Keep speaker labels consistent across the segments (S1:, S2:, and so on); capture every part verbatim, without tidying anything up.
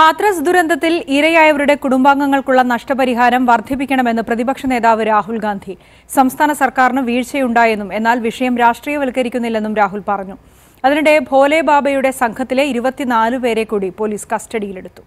S1: ഹാത്രസ് ദുരന്തത്തിൽ ഇരയായവരുടെ കുടുംബാംഗങ്ങൾക്കുള്ള നഷ്ടപരിഹാരം വർദ്ധിപ്പിക്കണമെന്ന് പ്രതിപക്ഷ നേതാവ് രാഹുൽ ഗാന്ധി. സംസ്ഥാന സർക്കാരിന് വീഴ്ചയുണ്ടായെന്നും എന്നാൽ വിഷയം രാഷ്ട്രീയവൽക്കരിക്കുന്നില്ലെന്നും രാഹുൽ പറഞ്ഞു. അതിനിടെ ഭോലെ ബാബയുടെ സംഘത്തിലെ ഇരുപത്തിനാല് പേരെ കൂടി പോലീസ് കസ്റ്റഡിയിലെടുത്തു.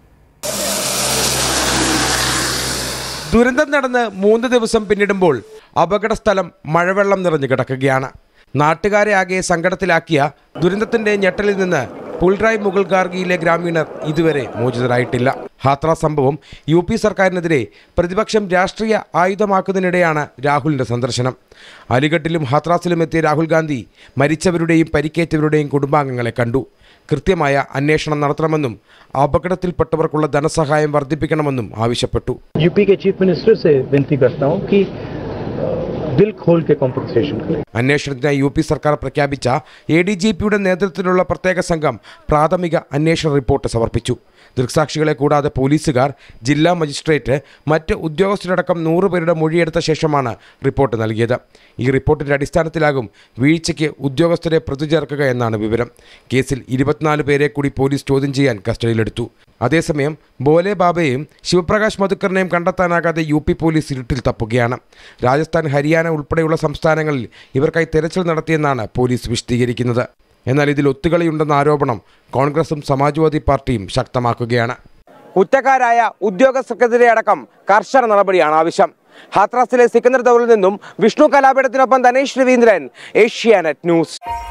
S2: ദുരന്തം നടന്ന് മൂന്ന് ദിവസം പിന്നിടുമ്പോൾ അപകട സ്ഥലം മഴവെള്ളം നിറഞ്ഞു കിടക്കുകയാണ്. നാട്ടുകാരെ ആകെ സങ്കടത്തിലാക്കിയ ദുരന്തത്തിന്റെ ഞെട്ടലിൽ നിന്ന് പുൽറായ് മുഗൾ ഗാർഗിയിലെ ഗ്രാമീണർ ഇതുവരെ മോചിതരായിട്ടില്ല. ഹാത്ര സംഭവം യു പി സർക്കാരിനെതിരെ പ്രതിപക്ഷം രാഷ്ട്രീയ ആയുധമാക്കുന്നതിനിടെയാണ് രാഹുലിന്റെ സന്ദർശനം. അലിഗഡിലും ഹാത്രാസിലും എത്തിയ രാഹുൽ ഗാന്ധി മരിച്ചവരുടെയും പരിക്കേറ്റവരുടെയും കുടുംബാംഗങ്ങളെ കണ്ടു. കൃത്യമായ അന്വേഷണം നടത്തണമെന്നും അപകടത്തിൽപ്പെട്ടവർക്കുള്ള ധനസഹായം വർദ്ധിപ്പിക്കണമെന്നും ആവശ്യപ്പെട്ടു.
S3: യു പി के चीफ मिनिस्टर से विनती करता हूं कि दिल खोल के कॉम्पनसेशन करें.
S2: അന്വേഷണത്തിനായി യു പി സർക്കാർ പ്രഖ്യാപിച്ച എ ഡി ജി പിയുടെ നേതൃത്വത്തിലുള്ള പ്രത്യേക സംഘം പ്രാഥമിക അന്വേഷണ റിപ്പോർട്ട് സമർപ്പിച്ചു. ദൃക്സാക്ഷികളെ കൂടാതെ പോലീസുകാർ, ജില്ലാ മജിസ്ട്രേറ്റ്, മറ്റ് ഉദ്യോഗസ്ഥരടക്കം നൂറ് പേരുടെ മൊഴിയെടുത്ത ശേഷമാണ് റിപ്പോർട്ട് നൽകിയത്. ഈ റിപ്പോർട്ടിന്റെ അടിസ്ഥാനത്തിലാകും വീഴ്ചയ്ക്ക് ഉദ്യോഗസ്ഥരെ പ്രതി ചേർക്കുക എന്നാണ് വിവരം. കേസിൽ ഇരുപത്തിനാല് പേരെ കൂടി പോലീസ് ചോദ്യം ചെയ്യാൻ കസ്റ്റഡിയിലെടുത്തു. അതേസമയം ഭോലെ ബാബയെയും ശിവപ്രകാശ് മധുക്കറിനെയും കണ്ടെത്താനാകാതെ യു പി പോലീസ് ഇരുട്ടിൽ തപ്പുകയാണ്. രാജസ്ഥാൻ, ഹരിയാന ഉൾപ്പെടെയുള്ള സംസ്ഥാനങ്ങളിൽ ഇവർക്കായി തെരച്ചിൽ നടത്തിയെന്നാണ് പോലീസ് വിശദീകരിക്കുന്നത്. എന്നാൽ ഇതിൽ ഒത്തുകളിയുണ്ടെന്ന ആരോപണം കോൺഗ്രസും സമാജ്വാദി പാർട്ടിയും ശക്തമാക്കുകയാണ്. കുറ്റക്കാരായ ഉദ്യോഗസ്ഥർക്കെതിരെ അടക്കം കർശന നടപടിയാണ് ആവശ്യം. ഹാത്രാസിലെ സിക്കന്ദർ ദൗറിൽ നിന്നും വിഷ്ണു കലാപീഠത്തിനൊപ്പം ധനേഷ് രവീന്ദ്രൻ, ഏഷ്യാനെറ്റ് ന്യൂസ്.